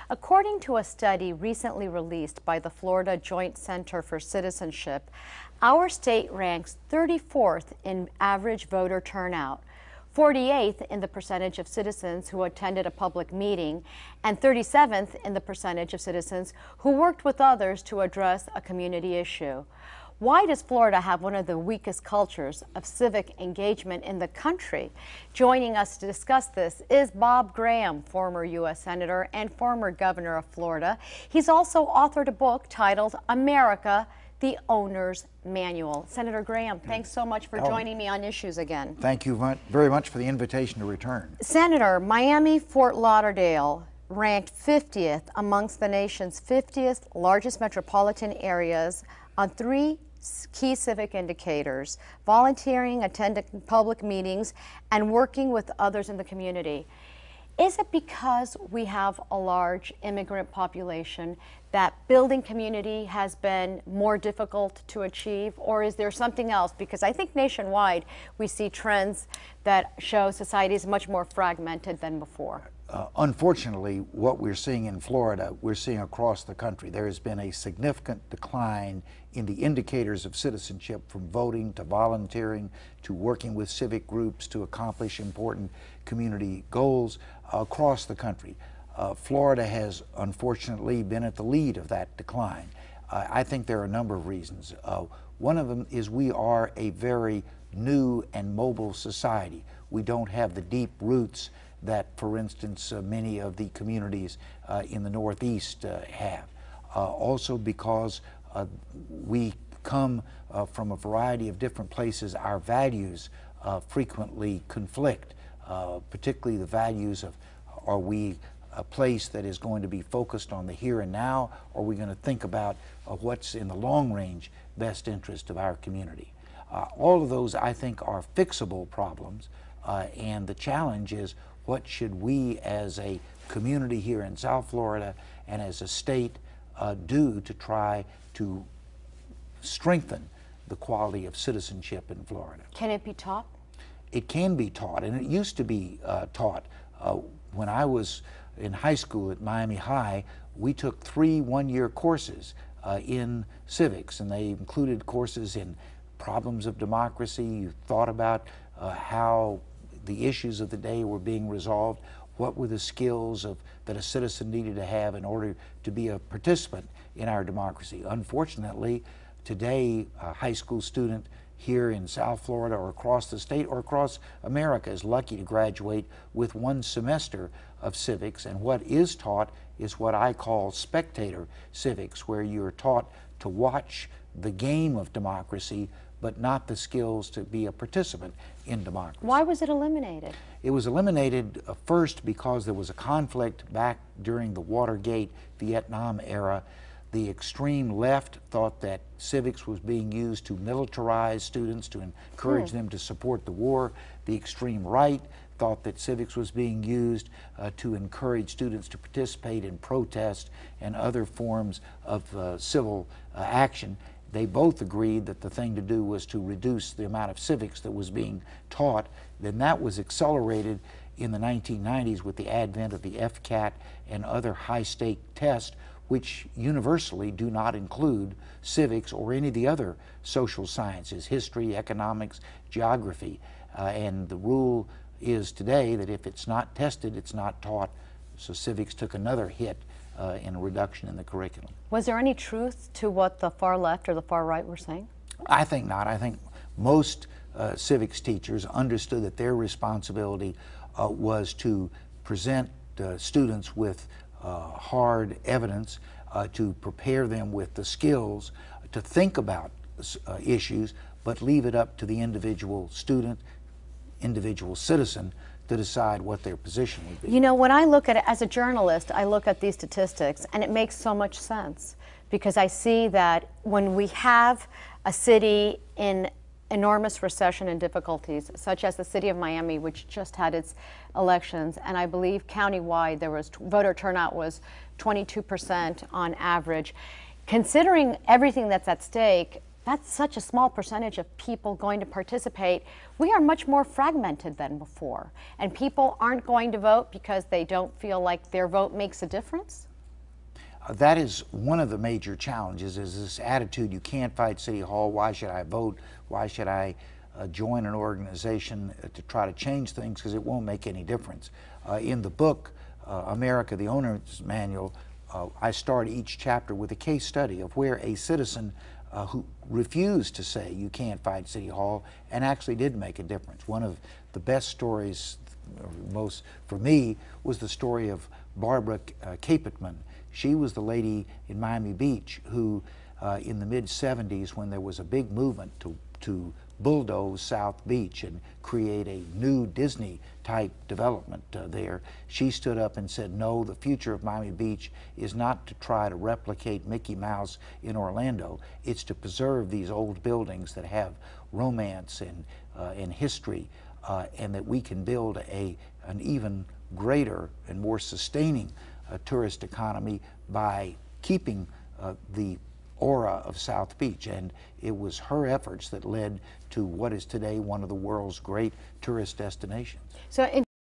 According to a study recently released by the Florida Joint Center for Citizenship, our state ranks 34th in average voter turnout, 48th in the percentage of citizens who attended a public meeting, and 37th in the percentage of citizens who worked with others to address a community issue. Why does Florida have one of the weakest cultures of civic engagement in the country? Joining us to discuss this is Bob Graham, former U.S. Senator and former Governor of Florida. He's also authored a book titled America, the Owner's Manual. Senator Graham, thanks so much for joining me on Issues again. Thank you very much for the invitation to return. Senator, Miami-Fort Lauderdale ranked 50th amongst the nation's 50th largest metropolitan areas on three key civic indicators: volunteering, attending public meetings, and working with others in the community. Is it because we have a large immigrant population that building community has been more difficult to achieve, or is there something else? Because I think nationwide we see trends that show society is much more fragmented than before. Unfortunately, what we're seeing in Florida, we're seeing across the country. There has been a significant decline in the indicators of citizenship, from voting to volunteering to working with civic groups to accomplish important community goals across the country. Florida has unfortunately been at the lead of that decline. I think there are a number of reasons. One of them is we are a very new and mobile society. We don't have the deep roots that, for instance, many of the communities in the Northeast have. Also because we come from a variety of different places, our values frequently conflict, particularly the values of, are we a place that is going to be focused on the here and now, or are we going to think about what's in the long range best interest of our community? All of those, I think, are fixable problems, and the challenge is, what should we as a community here in South Florida and as a state do to try to strengthen the quality of citizenship in Florida? Can it be taught? It can be taught, and it used to be taught. When I was in high school at Miami High, we took 3 one-year courses in civics, and they included courses in problems of democracy. You thought about how the issues of the day were being resolved, what were the skills that a citizen needed to have in order to be a participant in our democracy. Unfortunately, today, a high school student here in South Florida or across the state or across America is lucky to graduate with 1 semester of civics, and what is taught is what I call spectator civics, where you're taught to watch the game of democracy but not the skills to be a participant in democracy. Why was it eliminated? It was eliminated first because there was a conflict back during the Watergate Vietnam era. The extreme left thought that civics was being used to militarize students, to encourage them to support the war. The extreme right thought that civics was being used to encourage students to participate in protest and other forms of civil action. They both agreed that the thing to do was to reduce the amount of civics that was being taught. Then that was accelerated in the 1990s with the advent of the FCAT and other high-stake tests, which universally do not include civics or any of the other social sciences, history, economics, geography. And the rule is today that if it's not tested, it's not taught. So civics took another hit in a reduction in the curriculum. Was there any truth to what the far left or the far right were saying? I think not. I think most civics teachers understood that their responsibility was to present students with hard evidence, to prepare them with the skills to think about issues, but leave it up to the individual student, individual citizen to decide what their position would be. You know, when I look at it as a journalist, I look at these statistics and it makes so much sense, because I see that when we have a city in enormous recession and difficulties, such as the city of Miami, which just had its elections, and I believe countywide there was voter turnout was 22% on average. Considering everything that's at stake, that's such a small percentage of people going to participate. We are much more fragmented than before, and people aren't going to vote because they don't feel like their vote makes a difference? That is one of the major challenges, is this attitude, you can't fight City Hall, why should I vote, why should I join an organization to try to change things, because it won't make any difference. In the book, America, the Owner's Manual, I start each chapter with a case study of where a citizen who refused to say you can't fight City Hall and actually did make a difference. One of the best stories, most for me, was the story of Barbara Capitman. She was the lady in Miami Beach who, in the mid-70s, when there was a big movement to bulldoze South Beach and create a new Disney-type development there, she stood up and said, no, the future of Miami Beach is not to try to replicate Mickey Mouse in Orlando. It's to preserve these old buildings that have romance and history, and that we can build an even greater and more sustaining tourist economy by keeping the aura of South Beach. And it was her efforts that led to what is today one of the world's great tourist destinations. So